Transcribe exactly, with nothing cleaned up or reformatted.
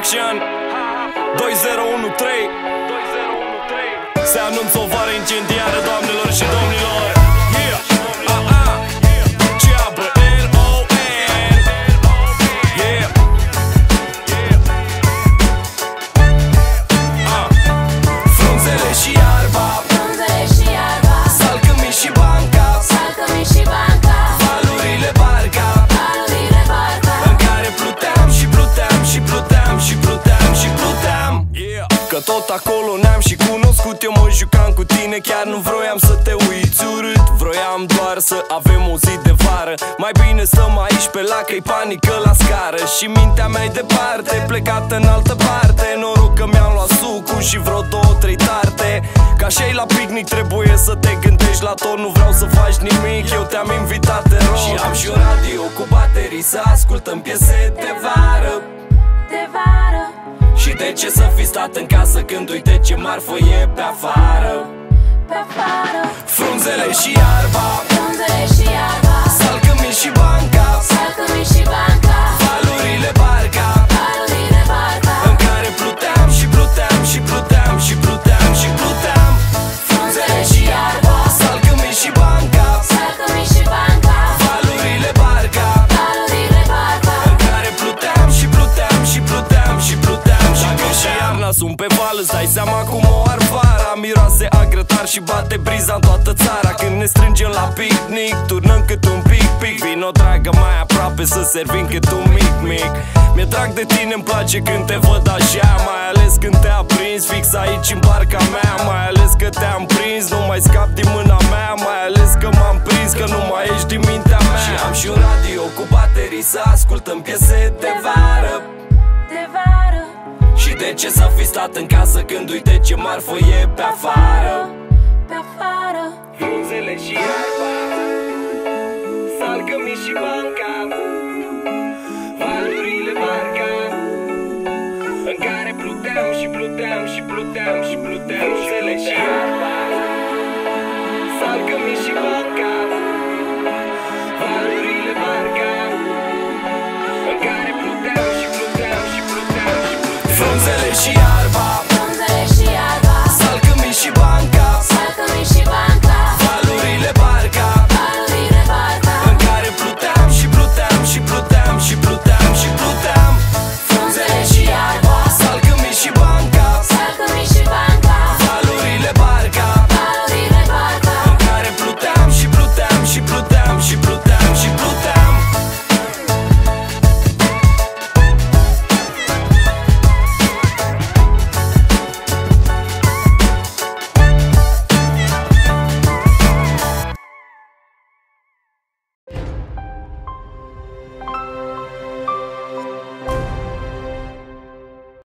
Production doi zero unu trei. Se anunță o vară incendiară, doamnelor și domnilor. Yeah. Ah, ah. Ceabă L O N. Yeah. Ah. Frunzele și iarba, Frunzele și iarba, salcă-mi și banca, salcă-mi și banca, valurile barca, valurile barca, în care pluteam și pluteam și pluteam și pluteam și pluteam. Yeah. Că tot acolo ne-am și cunoscut, eu mă jucam cu tine, chiar nu vroiam să te uiți urât. Vroiam doar să avem o zi de vară, mai bine stăm aici pe lac, că-i panică la scară. Și mintea mea-i departe, plecată în altă parte. Noroc că mi-am luat sucul și vreo două, trei tarte. Ca și la picnic trebuie să te gândești la tot, nu vreau să faci nimic, eu te-am invitat, te rog. Și am și un radio cu baterii, să ascultăm piese de vară. de vară, Și de ce să fi stat în casă când uite ce marfă e pe afară? pe afară, Frunzele și iarba, frunzele și iarba, salcă-mi și banca, salcă-mi și banca, valurile barca, valurile barca, în care pluteam și pluteam și pluteam și pluteam și pluteam. frunzele și iarba, Salcă-mi și banca, salcă-mi și banca, valurile barca, valurile barca, în care pluteam și pluteam și pluteam și pluteam și pluteam. Și iarna sunt pe val, îți dai seama cum o ar vara. Miroase a grătar și bate briza în toată țara. Când ne strângem la picnic, turnăm cât un pic, pic. Vino dragă mai aproape să servim cât un mic, mic. Mi-e drag de tine, îmi place când te văd așa, mai ales când te-a prins fix aici în barca mea. Mai ales că te-am prins, nu mai scap din mâna mea. Mai ales că m-am prins, că nu mai ești din mintea mea. Și am și un radio cu baterii, să ascultăm piese de vară. de vară, Și de ce să fi stat în casă când uite ce marfă e pe afară? pe afară, Frunzele și iarba, salcă-mi și banca, valurile barca, în care pluteam și pluteam și pluteam și pluteam. Frunzele și iarba, salcă-mi și banca, valurile barca, în care pluteam și pluteam și pluteam și pluteam. Frunzele și iarba.